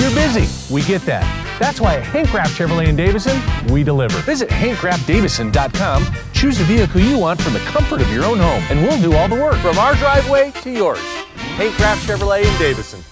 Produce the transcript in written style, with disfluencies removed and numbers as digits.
You're busy. We get that. That's why at Hank Graff Chevrolet in Davison, we deliver. Visit HankGraffDavison.com, choose the vehicle you want from the comfort of your own home, and we'll do all the work. From our driveway to yours. Hank Graff Chevrolet in Davison.